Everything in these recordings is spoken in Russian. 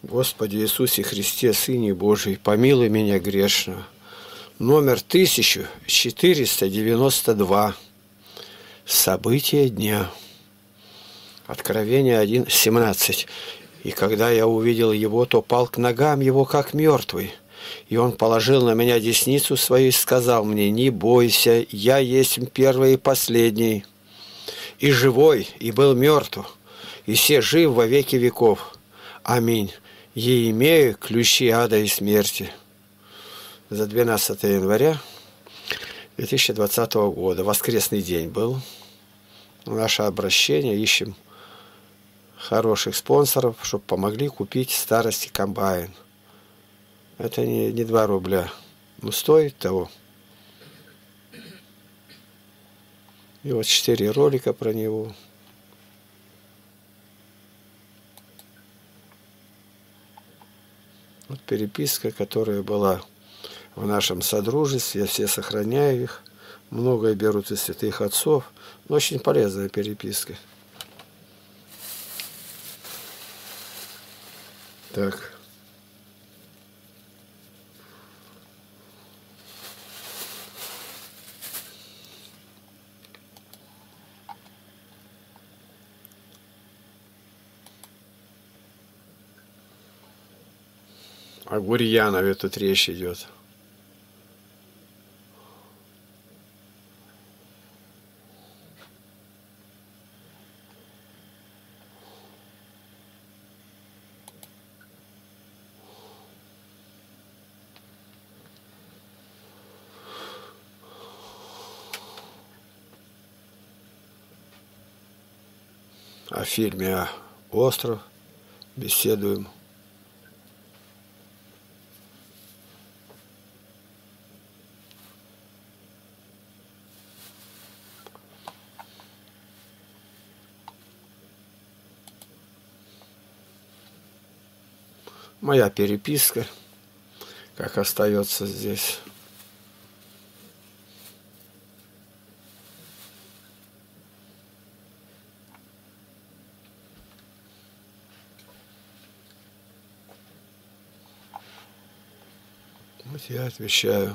Господи Иисусе Христе, Сыне Божий, помилуй меня грешного. Номер 1492. События дня. Откровение 1:17. И когда я увидел его, то пал к ногам его, как мертвый. И он положил на меня десницу свою и сказал мне: не бойся, я есть первый и последний, и живой, и был мертв, и все жив во веки веков. Аминь. И имею ключи ада и смерти. За 12 января 2020 года. Воскресный день был. Наше обращение. Ищем хороших спонсоров, чтобы помогли купить старости комбайн. Это не 2 рубля. Но стоит того. И вот 4 ролика про него. Вот переписка, которая была в нашем содружестве. Я все сохраняю их. Многое берут из святых отцов. Но очень полезная переписка. Так. О Гурьянове тут речь идет. О фильме «Остров» беседуем. Моя переписка, как остается здесь. Вот я отвечаю.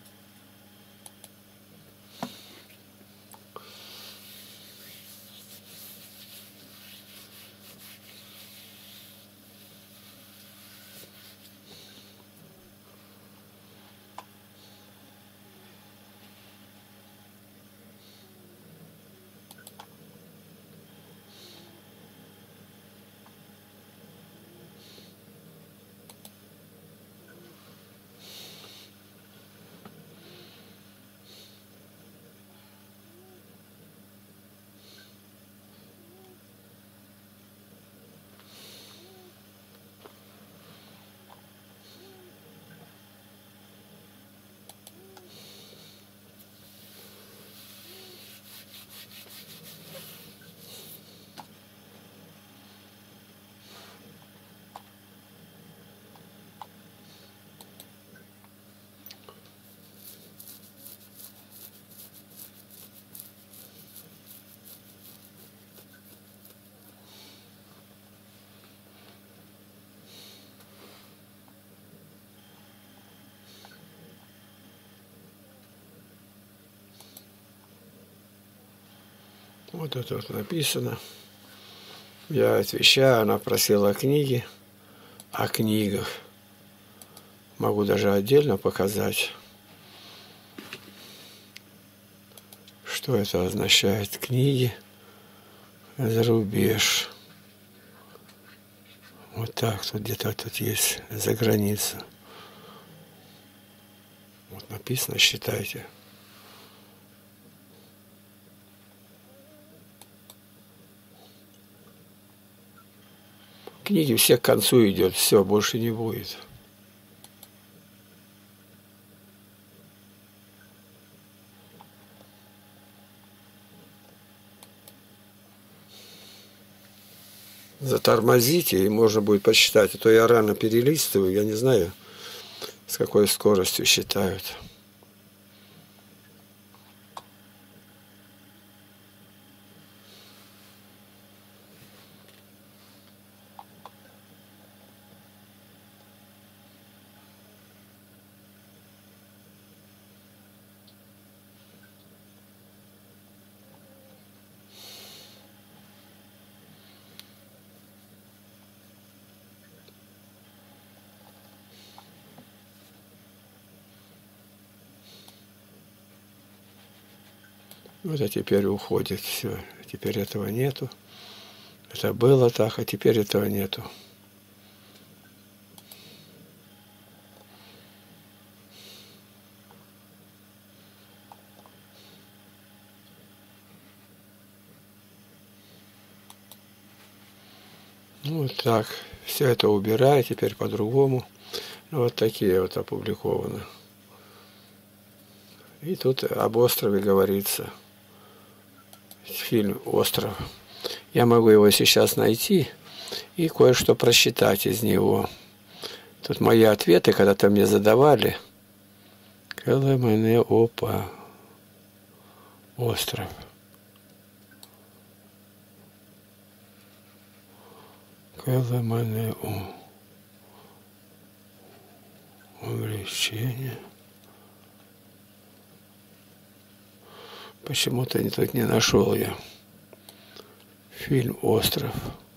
Вот это вот написано. Я отвечаю, она просила о книге, о книгах. Могу даже отдельно показать, что это означает. Книги за рубеж. Вот так, тут где-то тут есть за границу. Вот написано, считайте. Книги все к концу идет, все, больше не будет. Затормозите, и можно будет посчитать. А то я рано перелистываю, я не знаю, с какой скоростью считают. Вот, а теперь уходит все. Теперь этого нету. Это было так, а теперь этого нету. Ну, вот так. Все это убираю теперь по-другому. Вот такие вот опубликованы. И тут об острове говорится. Фильм «Остров». Я могу его сейчас найти и кое-что прочитать из него. Тут мои ответы, когда-то мне задавали. КЛМН, остров. КЛМН, увлечение. Почему-то тут не нашел я. Фильм «Остров».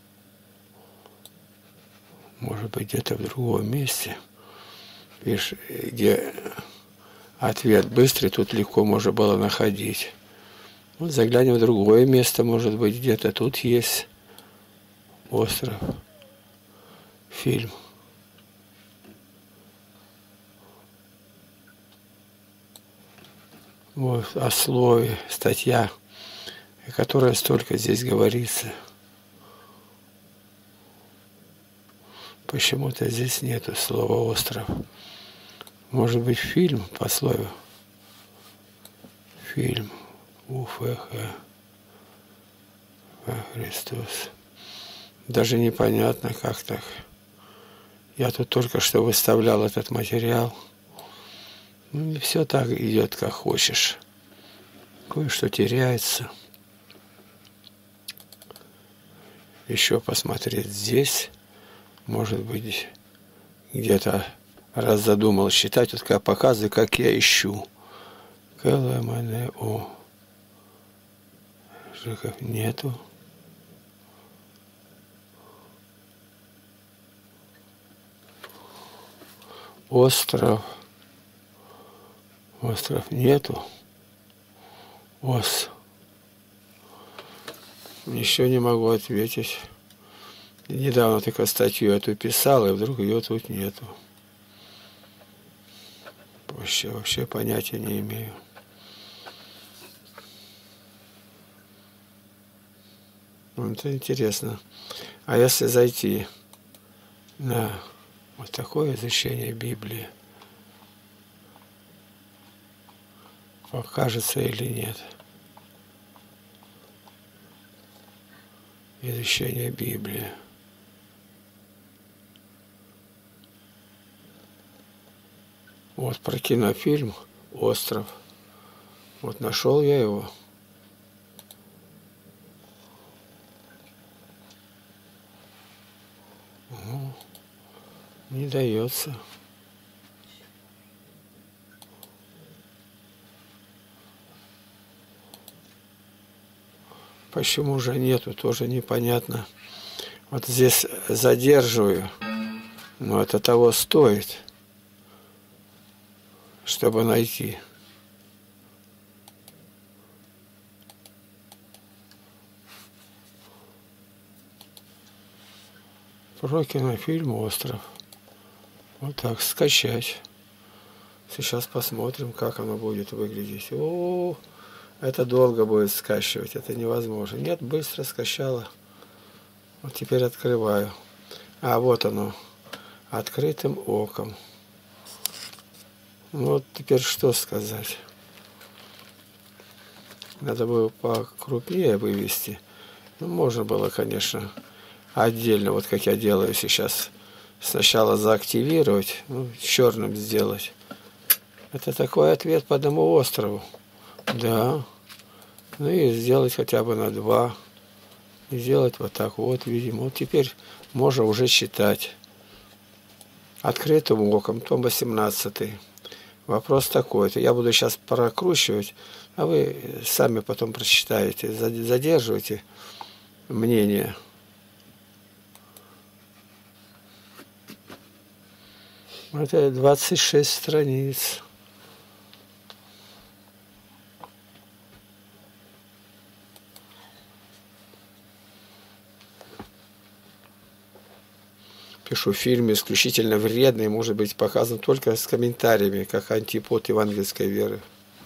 Может быть, где-то в другом месте. Видишь, где ответ быстрый, тут легко можно было находить. Вот заглянем в другое место, может быть, где-то тут есть «Остров». Фильм. Вот о слове, статья, о которой столько здесь говорится. Почему-то здесь нету слова «остров». Может быть, фильм по слову? Фильм. УФХ. Христос. Даже непонятно, как так. Я тут только что выставлял этот материал. Ну, не все так идет, как хочешь. Кое-что теряется. Еще посмотреть здесь. Может быть, где-то раз задумал считать, вот как показываю, как я ищу. КЛМНО. Жиков нету. Остров. Остров нету. Еще не могу ответить. Недавно только статью эту писал, и вдруг ее тут нету. Вообще понятия не имею. Это интересно. А если зайти на вот такое изучение Библии, покажется или нет? Изучение Библии. Вот про кинофильм «Остров». Вот нашел я его. Не дается. Почему же нету, тоже непонятно. Вот здесь задерживаю, но это того стоит, чтобы найти. Про кинофильм «Остров». Вот так, скачать. Сейчас посмотрим, как оно будет выглядеть. О, это долго будет скачивать, это невозможно. Нет, быстро скачала. Вот теперь открываю. А вот оно, открытым оком. Вот теперь что сказать. Надо было покрупнее вывести. Ну, можно было, конечно, отдельно, вот как я делаю сейчас. Сначала заактивировать, ну, черным сделать. Это такой ответ по одному острову. Да. Ну и сделать хотя бы на 2. И сделать вот так вот, видимо. Вот теперь можно уже читать. Открытым оком, том 18. Вопрос такой-то. Я буду сейчас прокручивать, а вы сами потом прочитаете. Задерживайте мнение. Это 26 страниц. Пишу, фильм исключительно вредный, может быть показан только с комментариями, как антипод евангельской веры.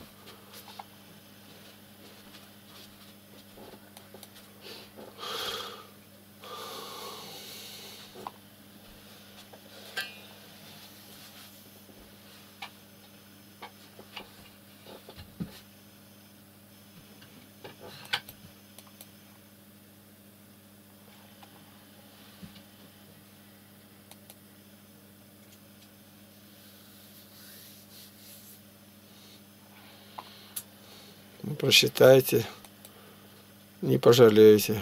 Прочитайте, не пожалеете.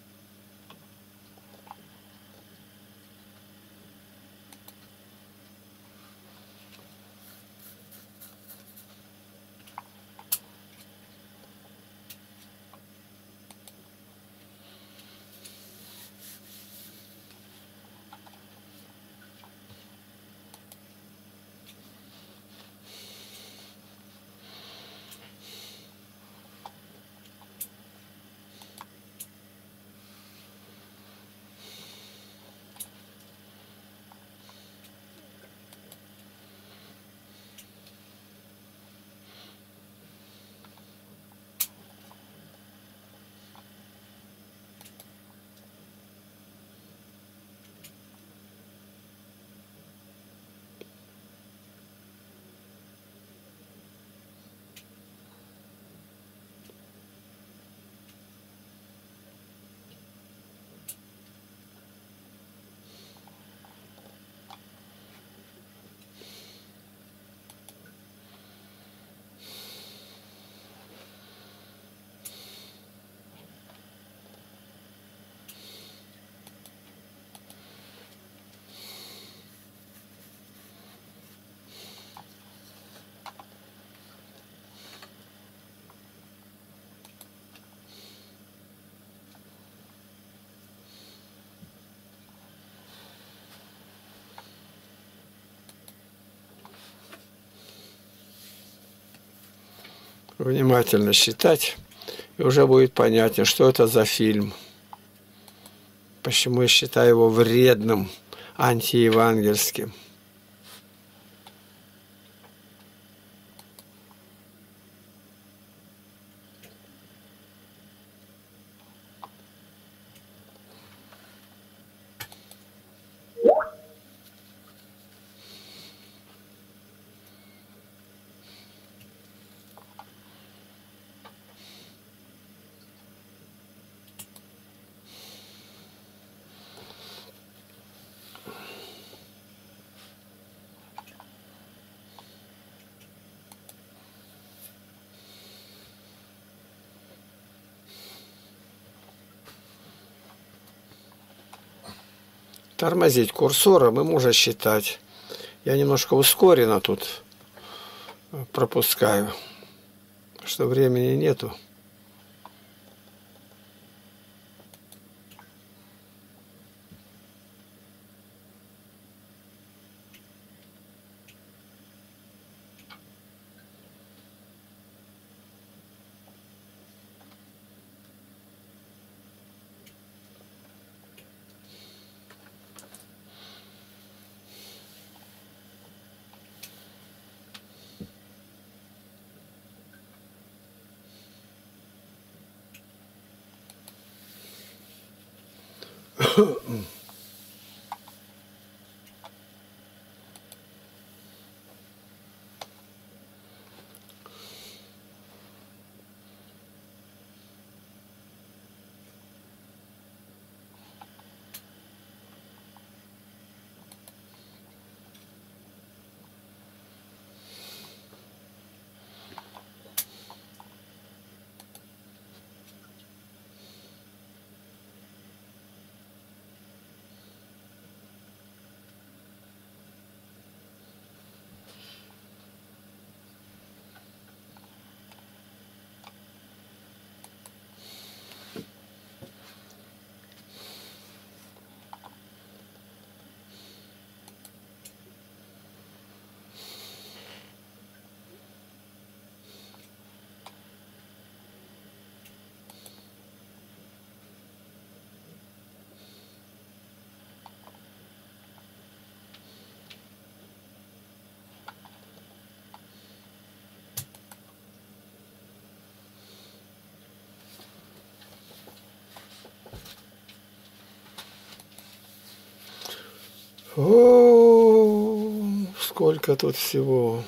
Внимательно считать, и уже будет понятно, что это за фильм. Почему я считаю его вредным, антиевангельским. Тормозить курсором и можно считать. Я немножко ускоренно тут пропускаю, что времени нету. О, сколько тут всего.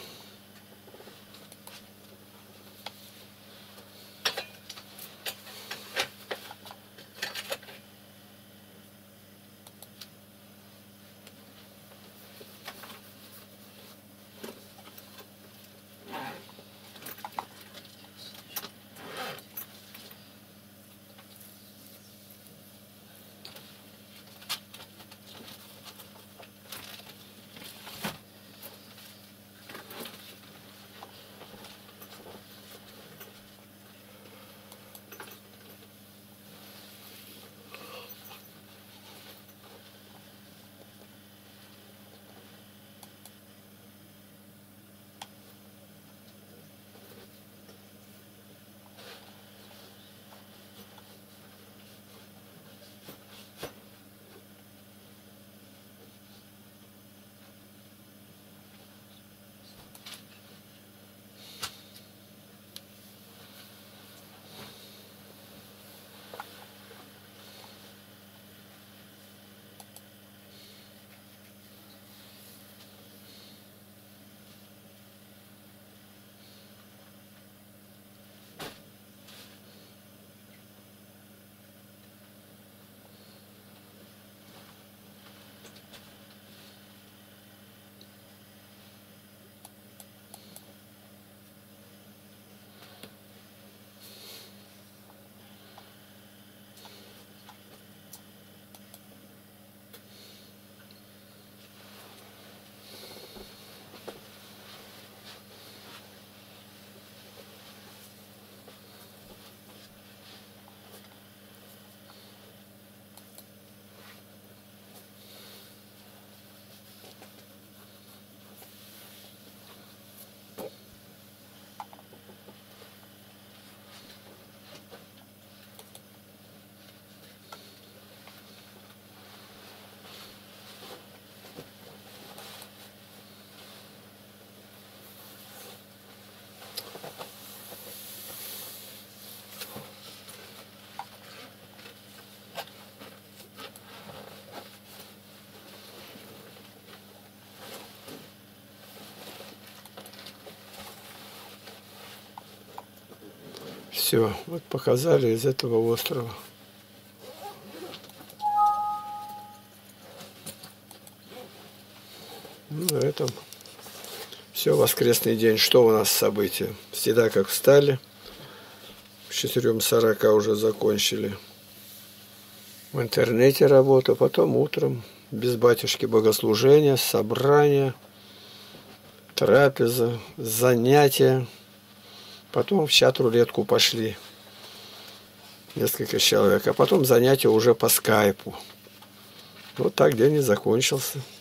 Все, вот показали из этого острова. Ну, на этом все, воскресный день. Что у нас события? Всегда как встали. В 4:40 уже закончили в интернете работу. Потом утром без батюшки богослужения, собрания, трапеза, занятия. Потом в чат-рулетку пошли несколько человек. А потом занятия уже по скайпу. Вот так день и закончился.